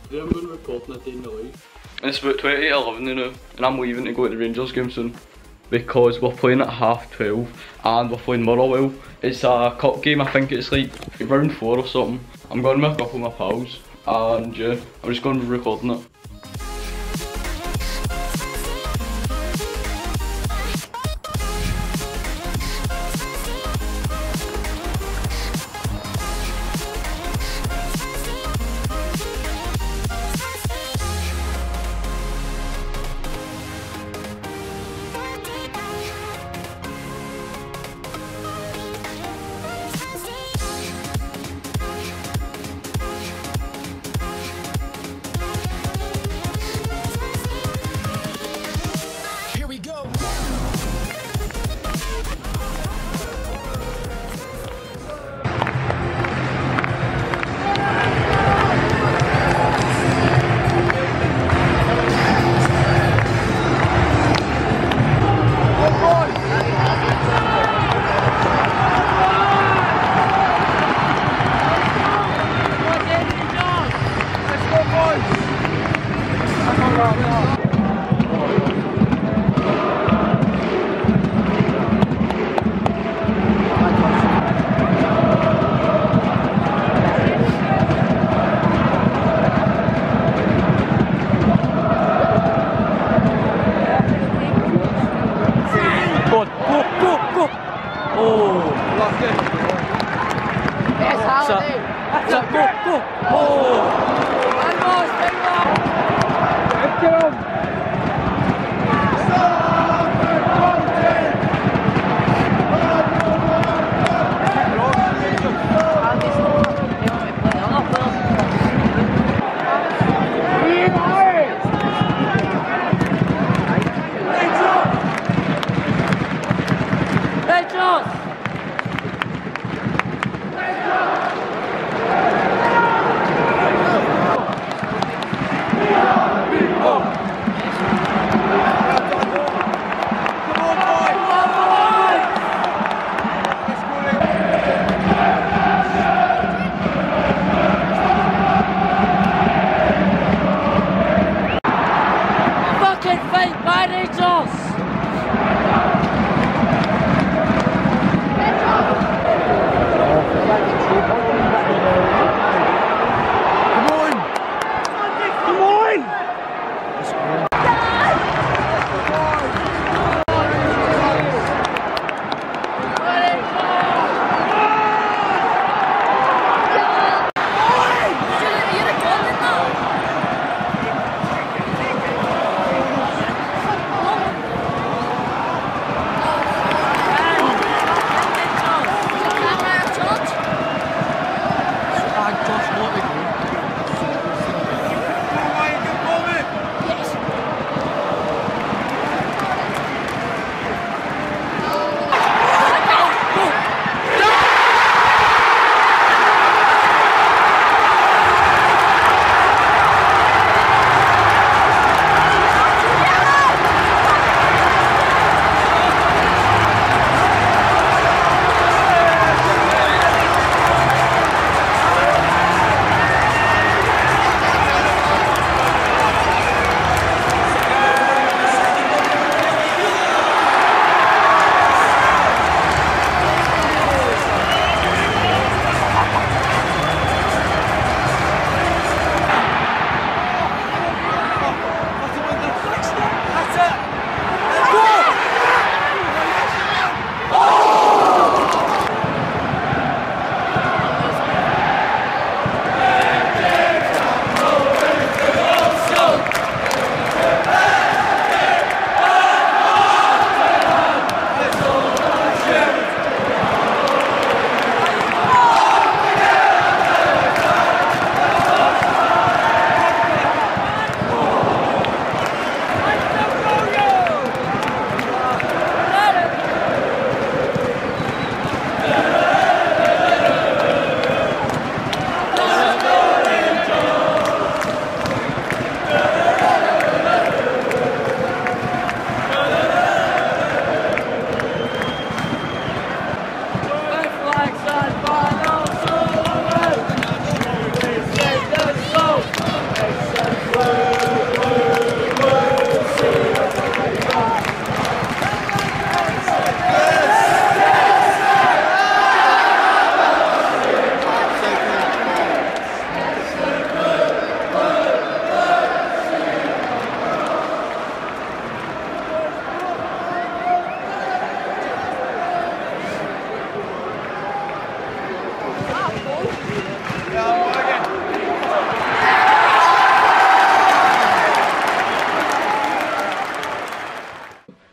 Yeah, I'm going to record that day in the league. It's about 20:11, you know, and I'm leaving to go to the Rangers game soon because we're playing at 12:30 and we're playing Motherwell. It's a cup game, I think it's like round 4 or something. I'm going to make up with my pals and yeah, I'm just going to be recording it.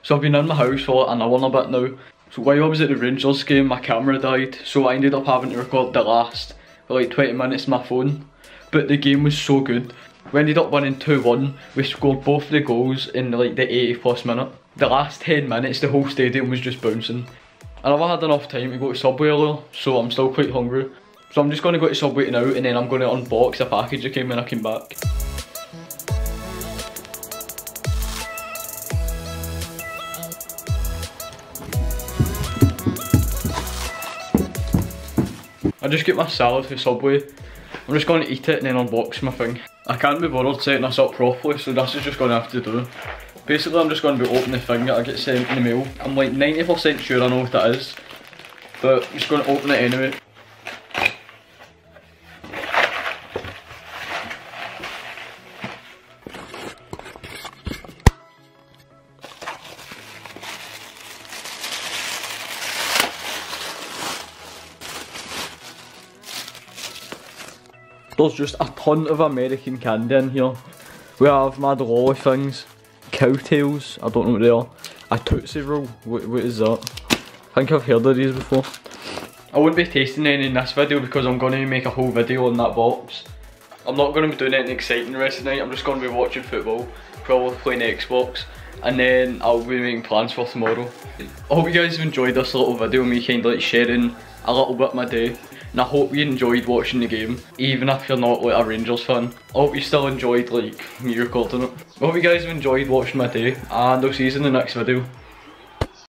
So I've been in my house for an hour and a bit now. So while I was at the Rangers game, my camera died, so I ended up having to record the last like 20 minutes on my phone. But the game was so good. We ended up winning 2-1. We scored both the goals in like the 80+ minute. The last 10 minutes, the whole stadium was just bouncing. I never had enough time to go to Subway earlier, so I'm still quite hungry. So I'm just going to go to Subway now, and then I'm going to unbox a package that came when I came back. I just get my salad for Subway. I'm just going to eat it and then unbox my thing. I can't be bothered setting this up properly, so this is just going to have to do. Basically, I'm just going to be opening the thing that I get sent in the mail. I'm like 90% sure I know what that is, but I'm just going to open it anyway. There's just a ton of American candy in here. We have Mad Lolly things, Cowtails, I don't know what they are, a Tootsie Roll, what is that? I think I've heard of these before. I won't be tasting any in this video because I'm going to make a whole video on that box. I'm not going to be doing anything exciting the rest of the night, I'm just going to be watching football, probably playing Xbox, and then I'll be making plans for tomorrow. I hope you guys have enjoyed this little video, me kind of like sharing a little bit of my day. And I hope you enjoyed watching the game, even if you're not like a Rangers fan. I hope you still enjoyed like me recording it. I hope you guys have enjoyed watching my day, and I'll see you in the next video.